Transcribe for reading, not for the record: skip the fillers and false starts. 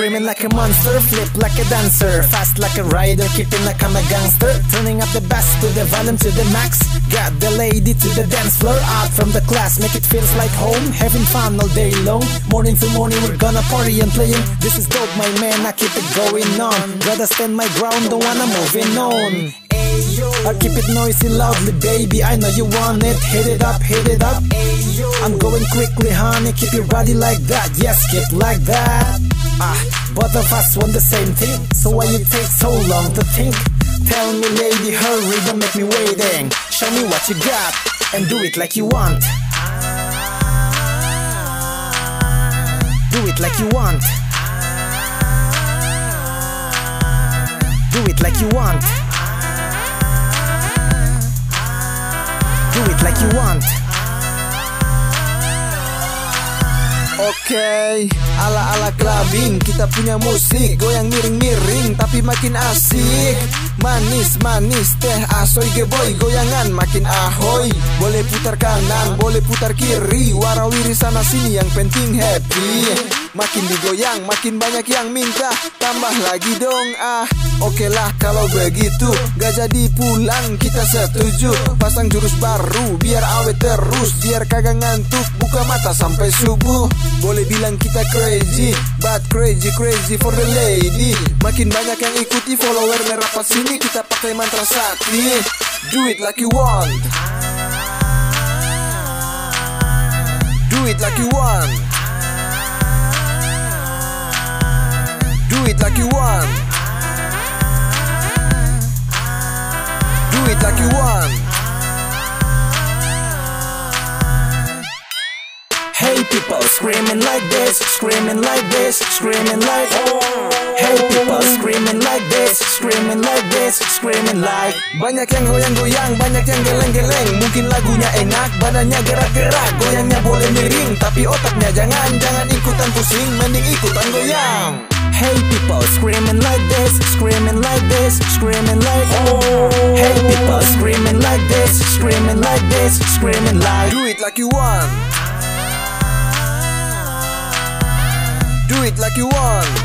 screaming like a monster, flip like a dancer, fast like a rider, keeping like I'm a gangster, turning up the bass to the volume to the max. Got the lady to the dance floor, out from the class, make it feels like home, having fun all day long. Morning to morning we're gonna party and playing. This is dope, my man, I keep it going on. Gotta stand my ground, don't wanna moving on. I keep it noisy loudly, baby, I know you want it. Hit it up, hit it up. I'm going quickly, honey, keep your body like that. Yes, keep like that. Both of us want the same thing, so why you take so long to think? Tell me, lady, hurry, don't make me waiting. Show me what you got, and do it like you want. Do it like you want. Do it like you want. Do it like you want. Oke, ala-ala clubbing, kita punya musik goyang miring-miring tapi makin asik. Manis-manis teh asoy geboy, goyangan makin ahoy. Boleh putar kanan, boleh putar kiri, warawiri sana sini yang penting happy. Makin digoyang, makin banyak yang minta, tambah lagi dong Oke lah kalau begitu, gak jadi pulang kita setuju. Pasang jurus baru biar awet terus, biar kagak ngantuk, buka mata sampai subuh. Boleh bilang kita crazy, but crazy for the lady. Makin banyak yang ikuti, follower merapat sini, kita pakai mantra sakti. Do it like you want. Do it like you want. Do it like you want. Do it like you want. Hey people, screaming like this, screaming like this, screaming like. Hey people, screaming like this, screaming like this, screaming like. Banyak yang goyang-goyang, banyak yang geleng-geleng. Mungkin lagunya enak, badannya gerak-gerak. Goyangnya boleh miring, tapi otaknya jangan ikutan pusing, mending ikutan goyang. Hey people, screaming like this, screaming like this, screaming like. Hey people, screaming like this, screaming like this, screaming like. Do it like you want. Do it like you want.